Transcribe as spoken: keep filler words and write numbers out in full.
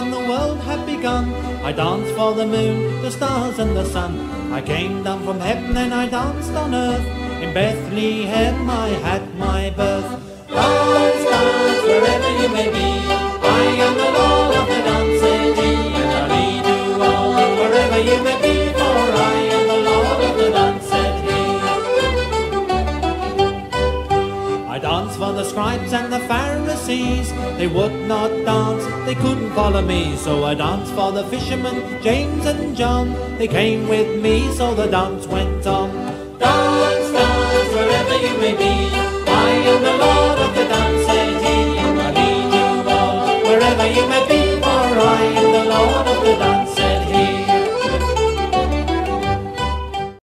when the world had begun. I danced for the moon, the stars and the sun. I came down from heaven and I danced on earth. In Bethlehem I had my birth. Dance, dance, wherever you may be. I am the Lord of the dance city, and I'll lead you all wherever you may be, for I am the Lord of the dance city. I danced for the scribes and the Pharisees. They would not dance, they couldn't follow me. So I danced for the fishermen, James and John. They came with me, so the dance went on. Dance, dance, wherever you may be.